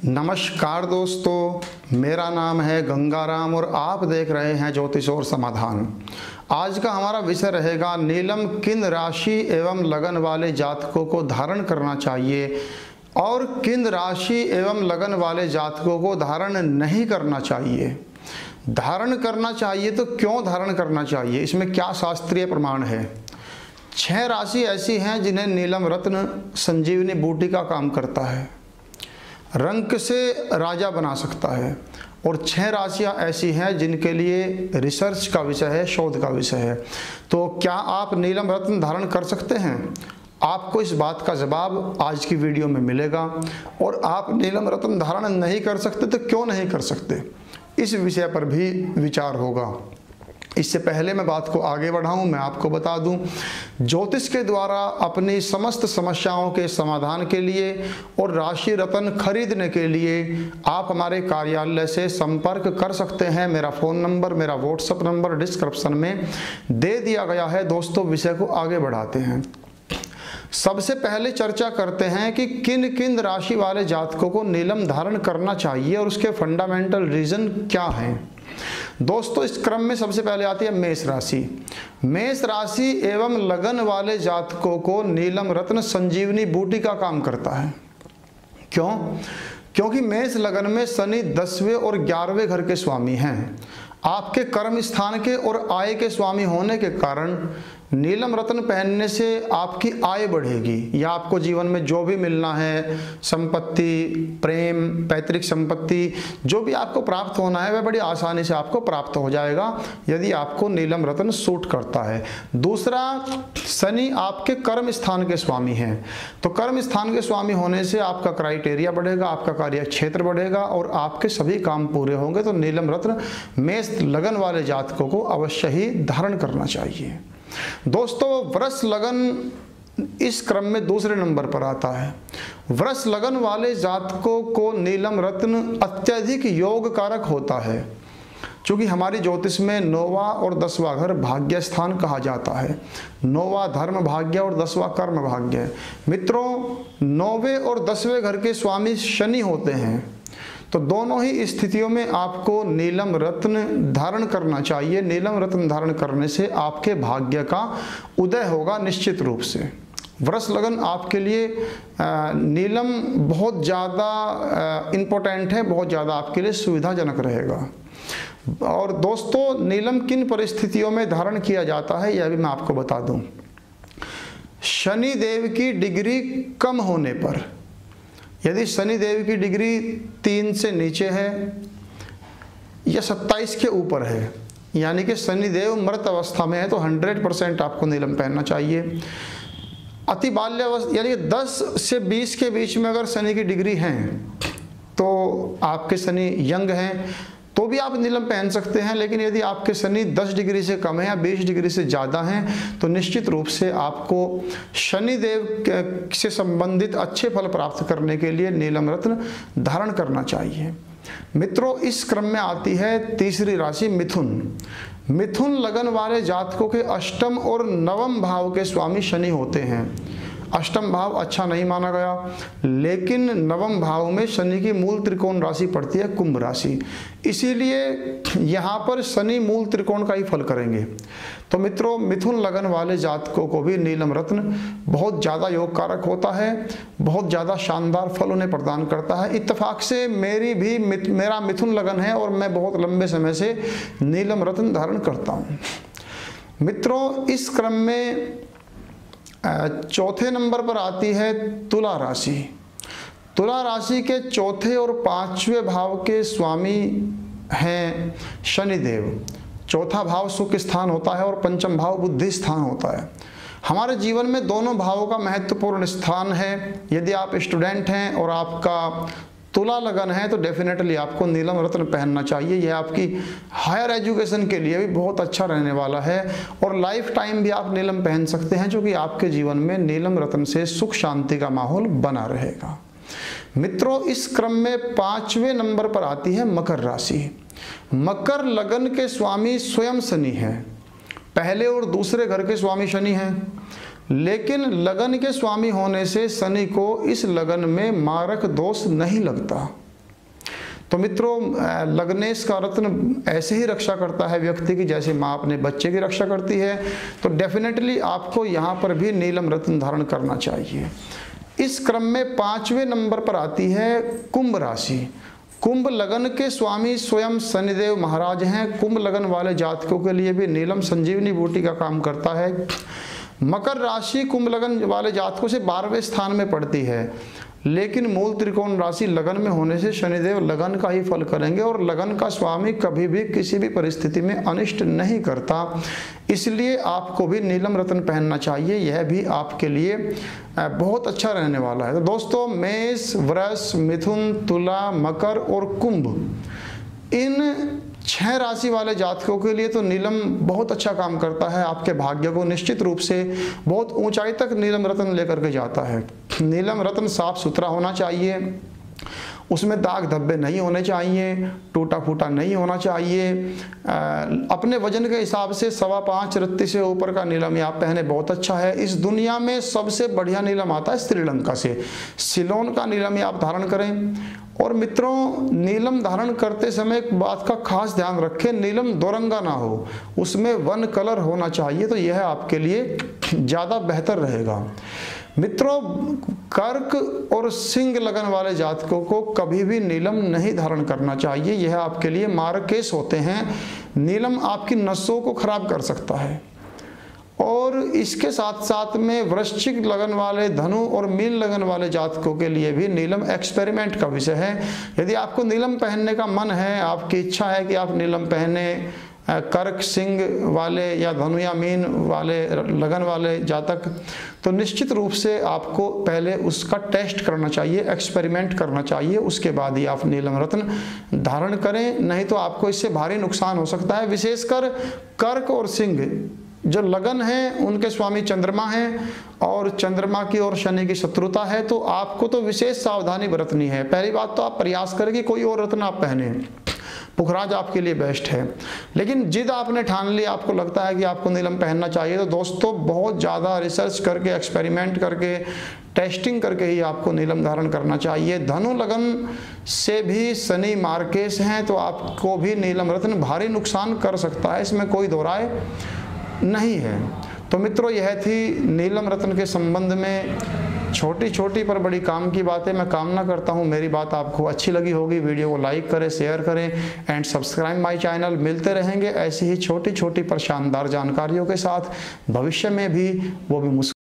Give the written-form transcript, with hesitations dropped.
नमस्कार दोस्तों, मेरा नाम है गंगाराम और आप देख रहे हैं ज्योतिष और समाधान। आज का हमारा विषय रहेगा नीलम किन राशि एवं लगन वाले जातकों को धारण करना चाहिए और किन राशि एवं लगन वाले जातकों को धारण नहीं करना चाहिए। धारण करना चाहिए तो क्यों धारण करना चाहिए, इसमें क्या शास्त्रीय प्रमाण है। 6 राशि ऐसी हैं जिन्हें नीलम रत्न संजीवनी बूटी का काम करता है, रंक से राजा बना सकता है। और 6 राशियां ऐसी हैं जिनके लिए रिसर्च का विषय है, शोध का विषय है। तो क्या आप नीलम रत्न धारण कर सकते हैं? आपको इस बात का जवाब आज की वीडियो में मिलेगा। और आप नीलम रत्न धारण नहीं कर सकते तो क्यों नहीं कर सकते, इस विषय पर भी विचार होगा। इससे पहले मैं बात को आगे बढ़ाऊं, मैं आपको बता दूं, ज्योतिष के द्वारा अपनी समस्त समस्याओं के समाधान के लिए और राशि रत्न खरीदने के लिए आप हमारे कार्यालय से संपर्क कर सकते हैं। मेरा फ़ोन नंबर, मेरा व्हाट्सएप नंबर डिस्क्रिप्शन में दे दिया गया है। दोस्तों, विषय को आगे बढ़ाते हैं। सबसे पहले चर्चा करते हैं कि किन किन राशि वाले जातकों को नीलम धारण करना चाहिए और उसके फंडामेंटल रीजन क्या हैं। दोस्तों, इस क्रम में सबसे पहले आती है मेष राशि। मेष राशि एवं लगन वाले जातकों को नीलम रत्न संजीवनी बूटी का काम करता है। क्यों? क्योंकि मेष लगन में शनि 10वें और 11वें घर के स्वामी हैं। आपके कर्म स्थान के और आय के स्वामी होने के कारण नीलम रत्न पहनने से आपकी आय बढ़ेगी या आपको जीवन में जो भी मिलना है, संपत्ति, प्रेम, पैतृक संपत्ति, जो भी आपको प्राप्त होना है वह बड़ी आसानी से आपको प्राप्त हो जाएगा यदि आपको नीलम रत्न सूट करता है। दूसरा, शनि आपके कर्म स्थान के स्वामी हैं, तो कर्म स्थान के स्वामी होने से आपका क्राइटेरिया बढ़ेगा, आपका कार्य क्षेत्र बढ़ेगा और आपके सभी काम पूरे होंगे। तो नीलम रत्न मेष लगन वाले जातकों को अवश्य ही धारण करना चाहिए। दोस्तों, वृष लगन इस क्रम में दूसरे नंबर पर आता है। वृष लगन वाले जातकों को नीलम रत्न अत्यधिक योग कारक होता है, क्योंकि हमारी ज्योतिष में 9वां और 10वां घर भाग्य स्थान कहा जाता है। 9वां धर्म भाग्य और 10वां कर्म भाग्य। मित्रों, 9वें और 10वें घर के स्वामी शनि होते हैं, तो दोनों ही स्थितियों में आपको नीलम रत्न धारण करना चाहिए। नीलम रत्न धारण करने से आपके भाग्य का उदय होगा निश्चित रूप से। वृष लगन आपके लिए नीलम बहुत ज़्यादा इम्पोर्टेंट है, बहुत ज़्यादा आपके लिए सुविधाजनक रहेगा। और दोस्तों, नीलम किन परिस्थितियों में धारण किया जाता है यह भी मैं आपको बता दूं। शनि देव की डिग्री कम होने पर, यदि शनि देव की डिग्री 3 से नीचे है या 27 के ऊपर है, यानी कि शनि देव मृत अवस्था में है, तो 100% आपको नीलम पहनना चाहिए। अति बाल्यावस्था यानी 10 से 20 के बीच में अगर शनि की डिग्री है तो आपके शनि यंग हैं तो भी आप नीलम पहन सकते हैं। लेकिन यदि आपके शनि 10 डिग्री से कम है या 20 डिग्री से ज़्यादा हैं तो निश्चित रूप से आपको शनि देव से संबंधित अच्छे फल प्राप्त करने के लिए नीलम रत्न धारण करना चाहिए। मित्रों, इस क्रम में आती है तीसरी राशि मिथुन। मिथुन लगन वाले जातकों के अष्टम और नवम भाव के स्वामी शनि होते हैं। अष्टम भाव अच्छा नहीं माना गया, लेकिन नवम भाव में शनि की मूल त्रिकोण राशि पड़ती है कुंभ राशि, इसीलिए यहाँ पर शनि मूल त्रिकोण का ही फल करेंगे। तो मित्रों, मिथुन लगन वाले जातकों को भी नीलम रत्न बहुत ज़्यादा योग कारक होता है, बहुत ज़्यादा शानदार फल उन्हें प्रदान करता है। इत्तेफाक से मेरा मिथुन लगन है और मैं बहुत लंबे समय से नीलम रत्न धारण करता हूँ। मित्रों, इस क्रम में चौथे नंबर पर आती है तुला राशि। तुला राशि के चौथे और 5वें भाव के स्वामी हैं शनिदेव। चौथा भाव सुख स्थान होता है और पंचम भाव बुद्धि स्थान होता है। हमारे जीवन में दोनों भावों का महत्वपूर्ण स्थान है। यदि आप स्टूडेंट हैं और आपका तुला लगन है तो डेफिनेटली आपको नीलम रत्न पहनना चाहिए। यह आपकी हायर एजुकेशन के लिए भी बहुत अच्छा रहने वाला है और लाइफ टाइम भी आप नीलम पहन सकते हैं, जो कि आपके जीवन में नीलम रत्न से सुख शांति का माहौल बना रहेगा। मित्रों, इस क्रम में 5वें नंबर पर आती है मकर राशि। मकर लगन के स्वामी स्वयं शनि है। पहले और दूसरे घर के स्वामी शनि हैं, लेकिन लगन के स्वामी होने से शनि को इस लगन में मारक दोष नहीं लगता। तो मित्रों, लग्नेश का रत्न ऐसे ही रक्षा करता है व्यक्ति की जैसे माँ अपने बच्चे की रक्षा करती है। तो डेफिनेटली आपको यहाँ पर भी नीलम रत्न धारण करना चाहिए। इस क्रम में 5वें नंबर पर आती है कुंभ राशि। कुंभ लगन के स्वामी स्वयं शनिदेव महाराज हैं। कुंभ लगन वाले जातकों के लिए भी नीलम संजीवनी बूटी का काम करता है। मकर राशि कुंभ लगन वाले जातकों से 12वें स्थान में पड़ती है, लेकिन मूल त्रिकोण राशि लगन में होने से शनिदेव लगन का ही फल करेंगे और लगन का स्वामी कभी भी किसी भी परिस्थिति में अनिष्ट नहीं करता। इसलिए आपको भी नीलम रत्न पहनना चाहिए, यह भी आपके लिए बहुत अच्छा रहने वाला है। तो दोस्तों, मेष, वृष, मिथुन, तुला, मकर और कुंभ, इन 6 राशि वाले जातकों के लिए तो नीलम बहुत अच्छा काम करता है। आपके भाग्य को निश्चित रूप से बहुत ऊंचाई तक नीलम रत्न लेकर के जाता है। नीलम रत्न साफ सुथरा होना चाहिए, उसमें दाग धब्बे नहीं होने चाहिए, टूटा फूटा नहीं होना चाहिए। अपने वजन के हिसाब से 5.25 रत्ती से ऊपर का नीलम आप पहने बहुत अच्छा है। इस दुनिया में सबसे बढ़िया नीलम आता है श्रीलंका से, सिलोन का नीलम आप धारण करें। और मित्रों, नीलम धारण करते समय एक बात का खास ध्यान रखें, नीलम दोरंगा ना हो, उसमें वन कलर होना चाहिए। तो यह आपके लिए ज़्यादा बेहतर रहेगा। मित्रों, कर्क और सिंह लगन वाले जातकों को कभी भी नीलम नहीं धारण करना चाहिए, यह आपके लिए मारक केस होते हैं। नीलम आपकी नसों को खराब कर सकता है। और इसके साथ साथ में वृश्चिक लगन वाले, धनु और मीन लगन वाले जातकों के लिए भी नीलम एक्सपेरिमेंट का विषय है। यदि आपको नीलम पहनने का मन है, आपकी इच्छा है कि आप नीलम पहने, कर्क सिंह वाले या धनु या मीन वाले लगन वाले जातक, तो निश्चित रूप से आपको पहले उसका टेस्ट करना चाहिए, एक्सपेरिमेंट करना चाहिए, उसके बाद ही आप नीलम रत्न धारण करें, नहीं तो आपको इससे भारी नुकसान हो सकता है। विशेषकर कर्क और सिंह जो लगन है, उनके स्वामी चंद्रमा हैं और चंद्रमा की और शनि की शत्रुता है, तो आपको तो विशेष सावधानी बरतनी है। पहली बात तो आप प्रयास करें कि कोई और रत्न आप पहने, पुखराज आपके लिए बेस्ट है। लेकिन जिद आपने ठान ली, आपको लगता है कि आपको नीलम पहनना चाहिए, तो दोस्तों बहुत ज़्यादा रिसर्च करके, एक्सपेरिमेंट करके, टेस्टिंग करके ही आपको नीलम धारण करना चाहिए। धनु लगन से भी शनि मार्केश हैं, तो आपको भी नीलम रत्न भारी नुकसान कर सकता है, इसमें कोई दो राय नहीं है। तो मित्रों, यह थी नीलम रत्न के संबंध में छोटी छोटी पर बड़ी काम की बातें। मैं कामना करता हूँ मेरी बात आपको अच्छी लगी होगी। वीडियो को लाइक करें, शेयर करें एंड सब्सक्राइब माय चैनल। मिलते रहेंगे ऐसी ही छोटी छोटी पर शानदार जानकारियों के साथ भविष्य में भी, वो भी